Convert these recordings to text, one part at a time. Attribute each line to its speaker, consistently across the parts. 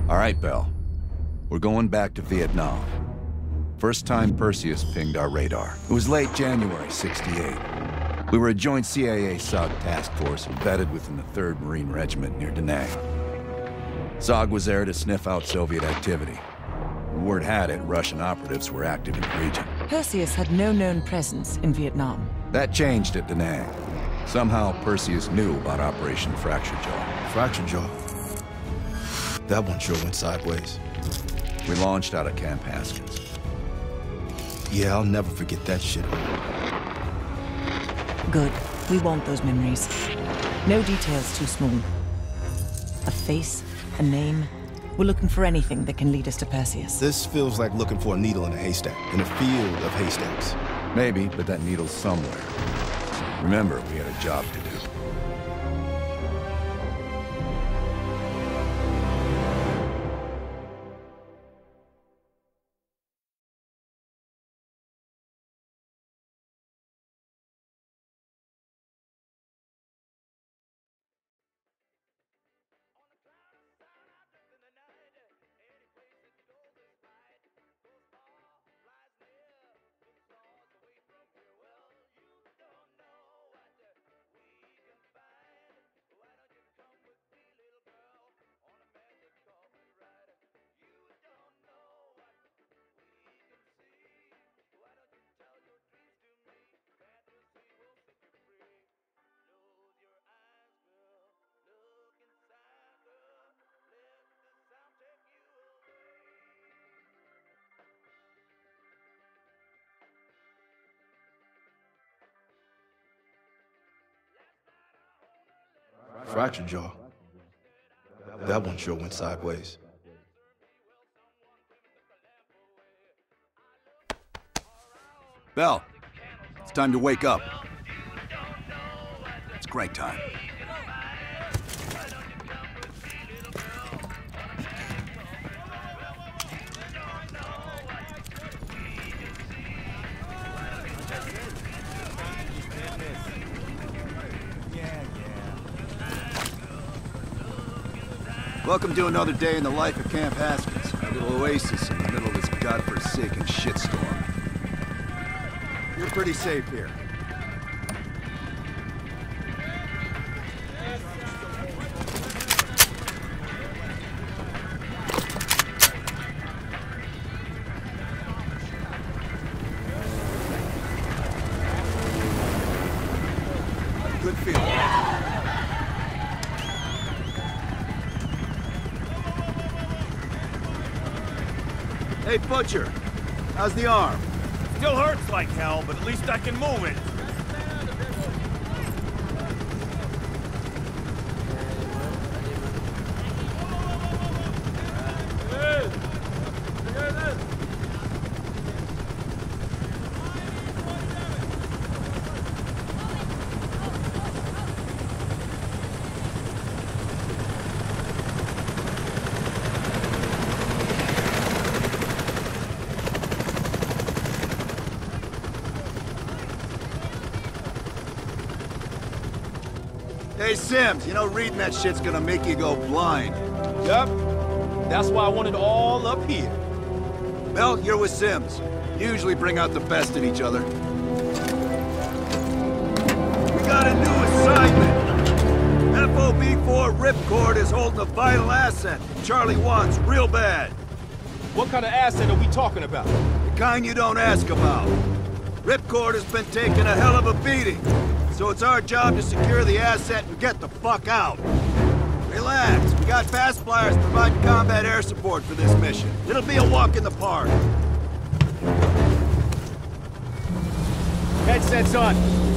Speaker 1: All right, Bell. We're going back to Vietnam. First time Perseus pinged our radar. It was late January, '68. We were a joint CIA-SOG task force embedded within the 3rd Marine Regiment near Da Nang. SOG was there to sniff out Soviet activity. Word had it, Russian operatives were active in the region.
Speaker 2: Perseus had no known presence in Vietnam.
Speaker 1: That changed at Da Nang. Somehow, Perseus knew about Operation Fracture Jaw.
Speaker 3: Fracture Jaw? That one sure went sideways.
Speaker 1: We launched out of Camp Haskins.
Speaker 3: Yeah, I'll never forget that shit.
Speaker 2: Good. We want those memories. No details too small. A face, a name. We're looking for anything that can lead us to Perseus.
Speaker 3: This feels like looking for a needle in a haystack, in a field of haystacks.
Speaker 1: Maybe, but that needle's somewhere. Remember, we had a job to do.
Speaker 3: Fracture Jaw. That one sure went sideways.
Speaker 1: Bell, it's time to wake up. It's crank time. Welcome to another day in the life of Camp Haskins, a little oasis in the middle of this godforsaken shitstorm. You're pretty safe here. Good feeling. Hey, Butcher, how's the arm?
Speaker 4: Still hurts like hell, but at least I can move it.
Speaker 1: Hey, Sims, you know reading that shit's gonna make you go blind.
Speaker 4: Yep. That's why I want it all up here.
Speaker 1: Bell, you're with Sims. You usually bring out the best in each other. We got a new assignment. FOB4 Ripcord is holding a vital asset Charlie wants real bad.
Speaker 4: What kind of asset are we talking about?
Speaker 1: The kind you don't ask about. Ripcord has been taking a hell of a beating. So it's our job to secure the asset and get the fuck out. Relax, we got fast flyers providing combat air support for this mission. It'll be a walk in the park.
Speaker 4: Headsets on.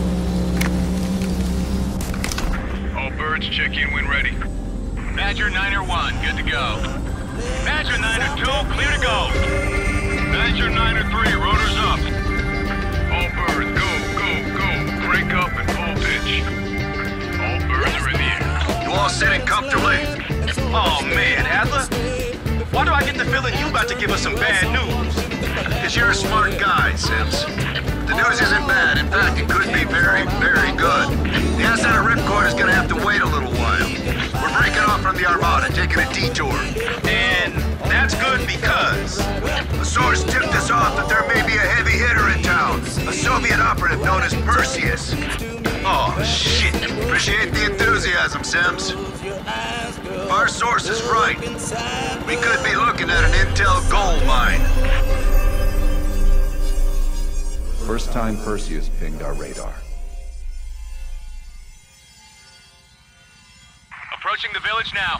Speaker 5: All birds, check in when ready. Badger 9-1, good to go. Badger 9-2, clear to go. Badger 9-3, rotors up. All birds, go. Crank up and full pitch. All birds are in the air.
Speaker 1: You all sitting comfortably?
Speaker 6: Oh man, Adler? Why do I get the feeling you about to give us some bad news?
Speaker 1: Because you're a smart guy, Sims. The news isn't bad. In fact, it could be very, very good. The asset of Ripcord is gonna have to wait a little while. We're breaking off from the Armada, taking a detour.
Speaker 6: And
Speaker 7: on because a source tipped us off that there may be a heavy hitter in town. A Soviet operative known as Perseus. Oh, shit. Appreciate the enthusiasm, Sims. Our source is right. We could be looking at an intel gold mine.
Speaker 1: First time Perseus pinged our radar.
Speaker 5: Approaching the village now.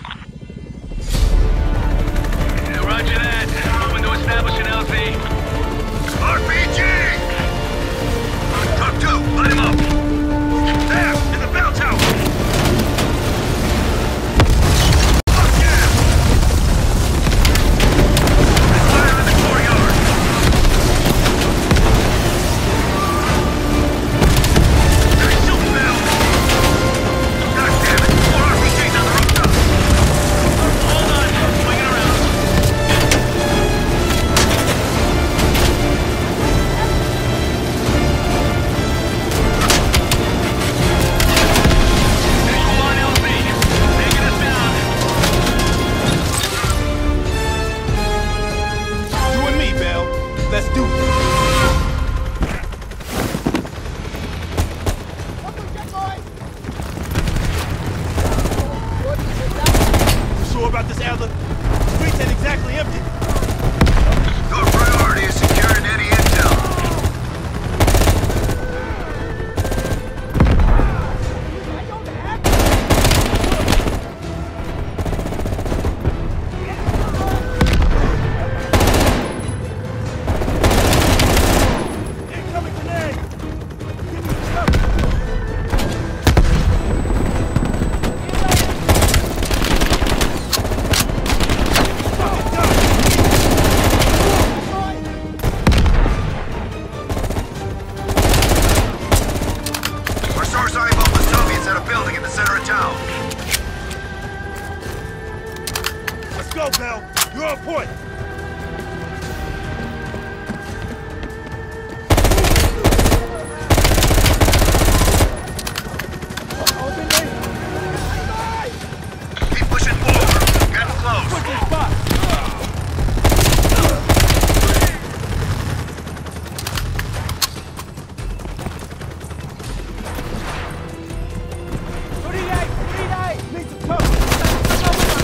Speaker 5: Yeah, roger that. Moving to establish an LZ.
Speaker 7: RPG! Talk 2, light him up! There, in the bell tower! Fuck yeah! There's fire in the courtyard! They're shooting now! God damn it! 4 RPGs on the rooftop!
Speaker 5: Hold on. Swinging around. Visual on LZ. Taking us down.
Speaker 4: You and me, Bell. Let's do this. You sure about this, Adler? The streets ain't exactly empty.
Speaker 7: Your priority is securing any intel.
Speaker 4: Incoming grenade! Give me cover! Fucking done!
Speaker 7: Our source eyeballed the Soviets at a building in the center of town.
Speaker 4: Let's go, Bell! You're on point!
Speaker 7: Keep pushing forward. Getting close.
Speaker 4: Quick spot! Need some cover!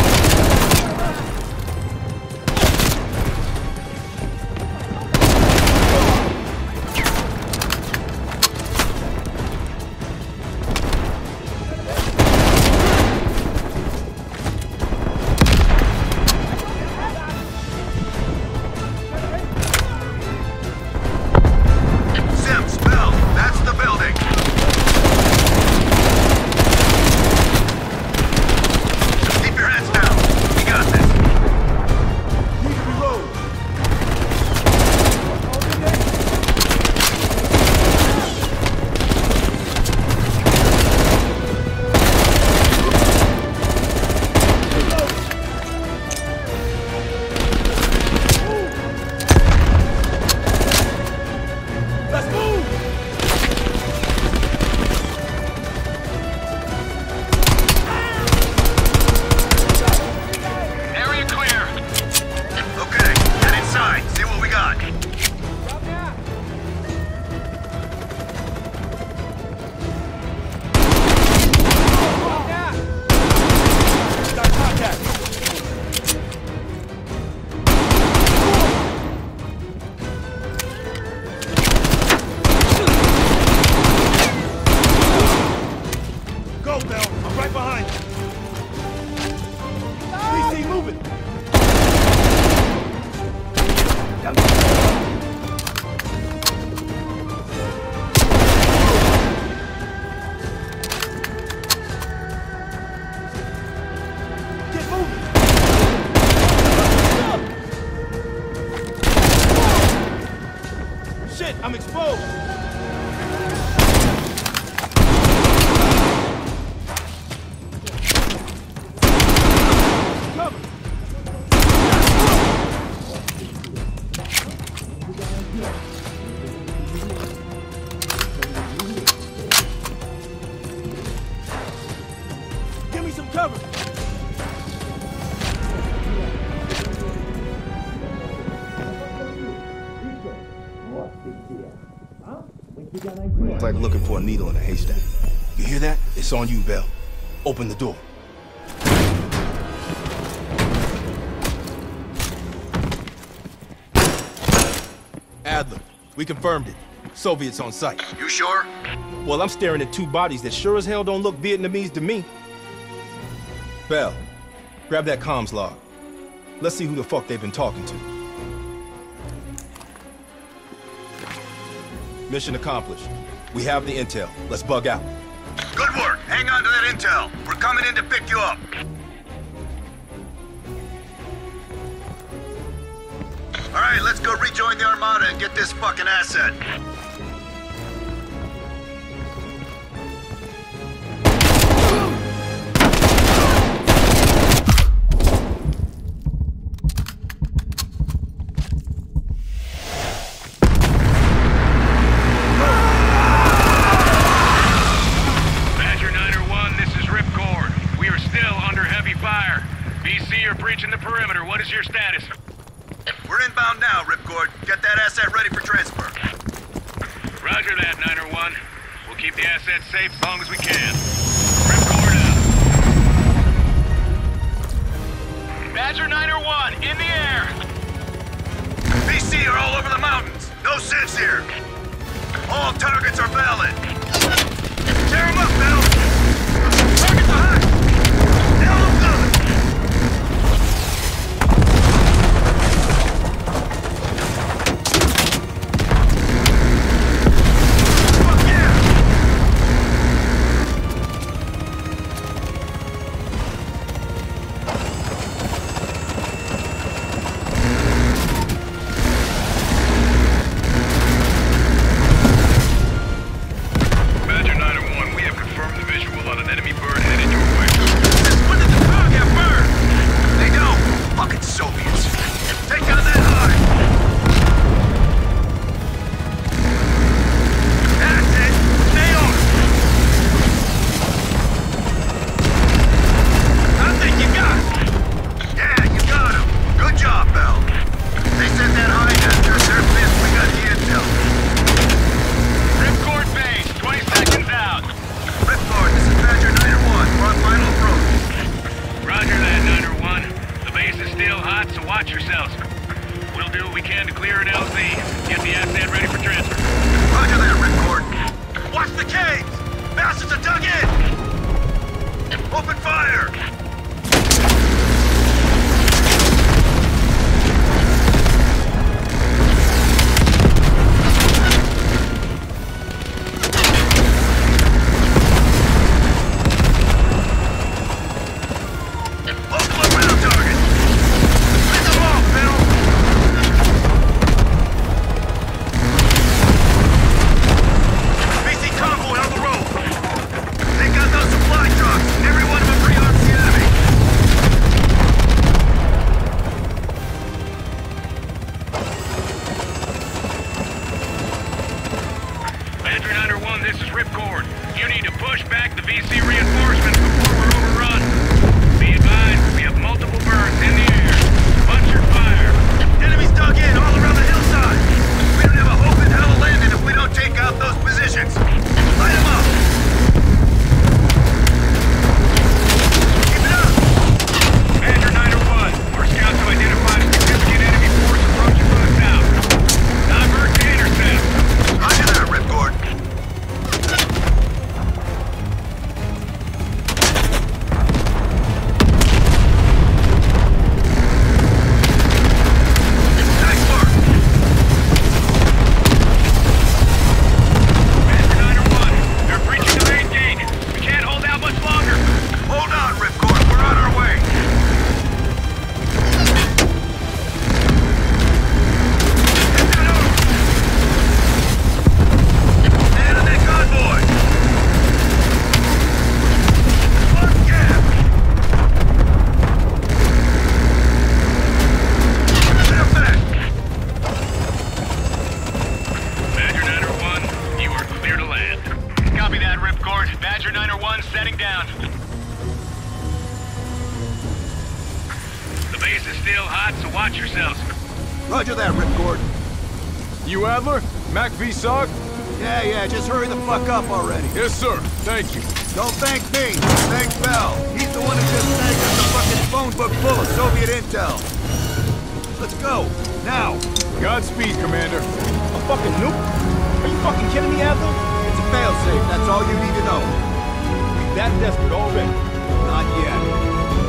Speaker 7: Sims, Bell, that's the building. Keep your heads down. We got this.
Speaker 4: Need to reload! Let's move!
Speaker 5: Area clear.
Speaker 7: Okay, head inside. See what we got.
Speaker 4: Got contact! Go, Bell! I'm right behind you! PC moving! Get moving! Shit, I'm exposed! Cover! Give me some cover!
Speaker 3: like looking for a needle in a haystack.
Speaker 4: You hear that? It's on you, Bell. Open the door. Adler, we confirmed it. Soviets on site.
Speaker 7: You sure?
Speaker 4: Well, I'm staring at two bodies that sure as hell don't look Vietnamese to me. Bell, grab that comms log. Let's see who the fuck they've been talking to. Mission accomplished. We have the intel. Let's bug out.
Speaker 7: Good work. Hang on to that intel. We're coming in to pick you up. All right, let's go rejoin the Armada and get this fucking asset.
Speaker 5: Badger 901, this is Ripcord. We are still under heavy fire. BC are breaching the perimeter. What is your status?
Speaker 7: We're inbound now, Ripcord. Get that asset ready for transfer.
Speaker 5: Roger that, 901. We'll keep the assets safe as long as we can. Ripcord out. Badger 901, in the air!
Speaker 7: BC are all over the mountains. No sense here. All targets are valid. Tear them up, Bell. Targets are high. Nail them good.
Speaker 5: Badger 901, we have confirmed the visual on an enemy bird headed your way.
Speaker 7: When did the car get burned? They don't. Fucking Soviets. Take down that high. That's it. Stay on it. I think you got it. Yeah, you got him. Good job, Bell. They sent that high after. They're pissed we got the intel.
Speaker 5: Ripcord base, 20 seconds out.
Speaker 7: Ripcord, this is Badger 901. We're on final approach.
Speaker 5: Roger that, 901. The base is still hot, so watch yourselves. We'll do what we can to clear an LZ. Get the asset ready for transfer.
Speaker 7: Roger that, Ripcord. Watch the caves! Bastards are dug in! Open fire! Open around target! Pick them off, Bill! BC convoy on the road! They got those supply trucks! Every one of them rearms the enemy!
Speaker 5: Badger 901, this is Ripcord. You need to push back the VC reinforcements before we're overrun. Be advised, we have multiple birds in the air. Bunch your fire.
Speaker 7: Enemies dug in all around the hillside! We don't have a hope in hell of landing if we don't take out those positions! Light them up! Keep it up!
Speaker 5: Badger 901, our scouts have identified a significant enemy force approaching from the south. Divert to intercept.
Speaker 7: Roger that, Ripcord. Nice work!
Speaker 5: Badger 901, they're breaching the main gate. We can't hold out much longer.
Speaker 7: Hold on, Ripcord. We're on our way. Get that over. Stay out of that convoy. Fuck yeah. Get up back.
Speaker 5: Badger 901, you are clear to land. Copy that, Ripcord. Badger 901 setting down. The base is still hot, so watch yourselves.
Speaker 3: Roger that, Ripcord.
Speaker 4: You Adler? Mac V SOG?
Speaker 1: Yeah, just hurry the fuck up already.
Speaker 8: Yes, sir. Thank you.
Speaker 1: Don't thank me. Thank Bell. He's the one who just snagged us a fucking phone book full of Soviet intel. Let's go. Now.
Speaker 8: Godspeed, Commander.
Speaker 4: A fucking nuke? Are you fucking kidding me, Adler?
Speaker 1: It's a failsafe. That's all you need to know.
Speaker 4: We that desperate already.
Speaker 1: Not yet.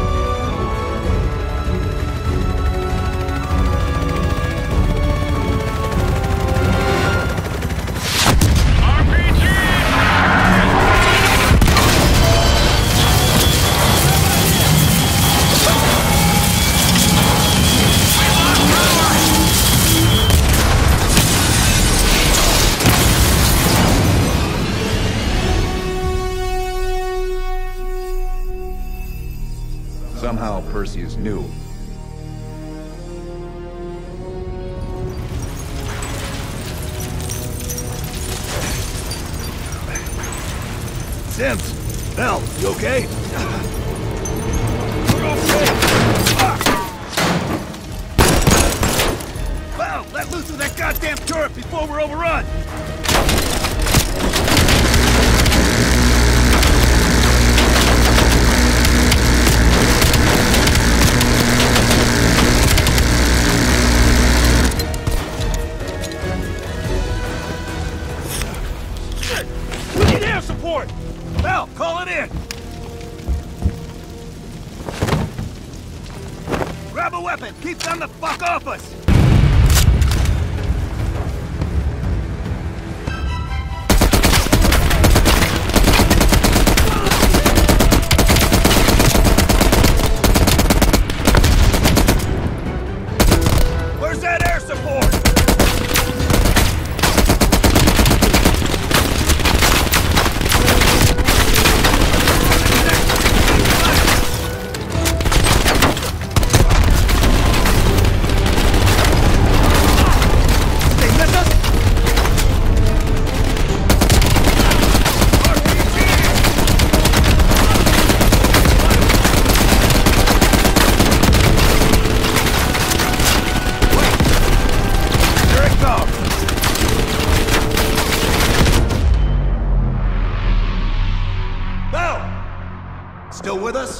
Speaker 1: Somehow Perseus knew. Sims! Bell, you okay? Bell, let loose of that goddamn turret before we're overrun!
Speaker 4: Support!
Speaker 1: Bell, call it in! Grab a weapon! Keep them the fuck off us! Where's that air support? Still with us?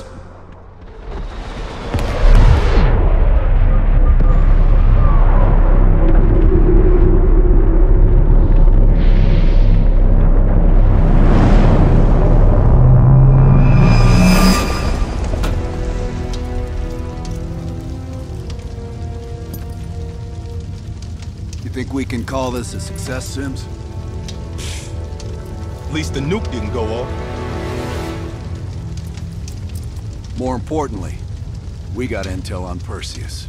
Speaker 1: You think we can call this a success, Sims?
Speaker 4: At least the nuke didn't go off.
Speaker 1: More importantly, we got intel on Perseus.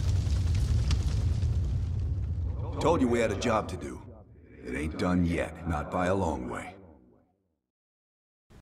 Speaker 1: Told you we had a job to do. It ain't done yet, not by a long way.